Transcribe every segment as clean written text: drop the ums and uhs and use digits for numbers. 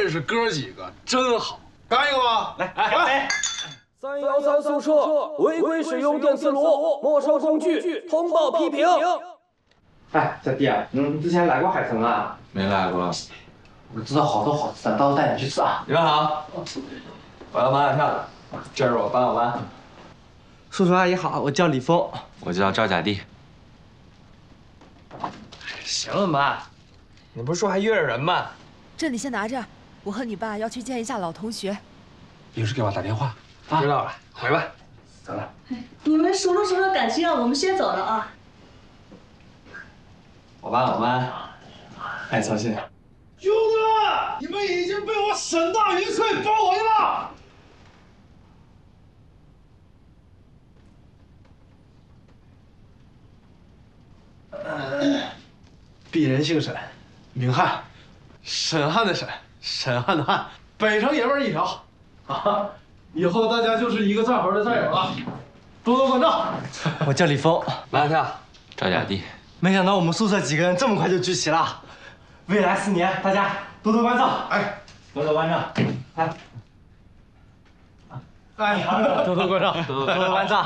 认识哥几个真好，干一个吧！来 313宿舍违规使用电磁炉，没收工具，通报批评。 哎，小弟啊，你之前来过海城啊？ 没来过。 我知道好多好吃的，到时候带你去吃啊。 你们好，我要马小跳，这是我班我班。 叔叔阿姨好，我叫李峰。 我叫赵甲地。 行了妈，你不是说还约着人吗？ 这你先拿着，我和你爸要去见一下老同学。 有事给我打电话。 知道了，回吧。走了。 你们熟络熟络感情啊，我们先走了啊。 我班，爱操心。 兄弟，你们已经被我沈大云翠包围了。鄙人姓沈，名汉，沈汉的沈，沈汉的汉，北城爷们儿一条。啊，以后大家就是一个战壕的战友了，多多关照。 我叫李峰， 马小跳，赵甲地。 没想到我们宿舍几个人这么快就聚齐了。未来4年，大家多多关照。哎，多多关照。多多关照，多多关照。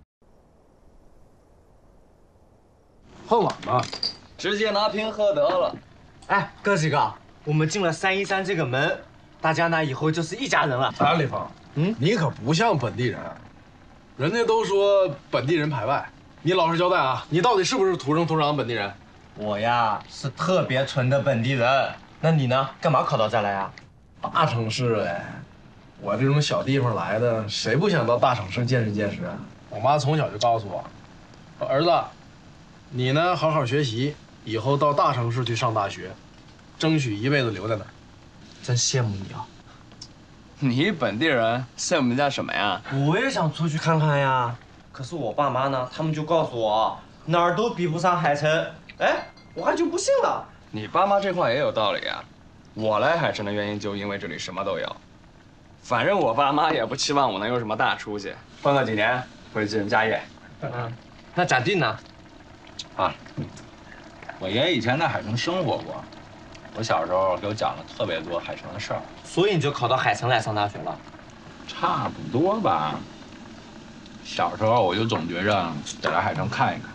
喝晚了， 直接拿瓶喝得了。 哎，哥几个，我们进了313这个门，大家呢以后就是一家人了。 哎，李峰，你可不像本地人，人家都说本地人排外，你老实交代啊，你到底是不是土生土长的本地人？ 我呀是特别纯的本地人，那你呢？干嘛考到这儿来呀？ 大城市哎，我这种小地方来的，谁不想到大城市见识见识啊？我妈从小就告诉我，儿子，你呢好好学习，以后到大城市去上大学，争取一辈子留在那儿。 真羡慕你啊！ 你本地人羡慕人家什么呀？ 我也想出去看看呀，可是我爸妈呢，他们就告诉我哪儿都比不上海城。哎，我还就不信了。 你爸妈这话也有道理啊。我来海城的原因就因为这里什么都有，反正我爸妈也不期望我能有什么大出息，混个几年会继承家业。 那咋地呢？ 啊，我爷爷以前在海城生活过，我小时候给我讲了特别多海城的事儿， 所以你就考到海城来上大学了？ 差不多吧。小时候我就总觉着得来海城看一看。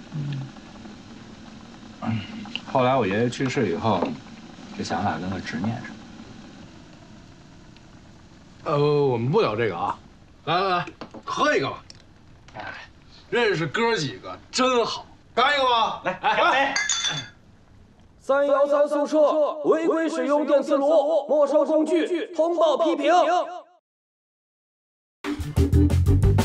后来我爷爷去世以后，这想法跟个执念似的。 我们不聊这个啊，来，喝一个吧。哎，认识哥几个真好，干一个吧。来。 313宿舍违规使用电磁炉，没收工具，通报批评。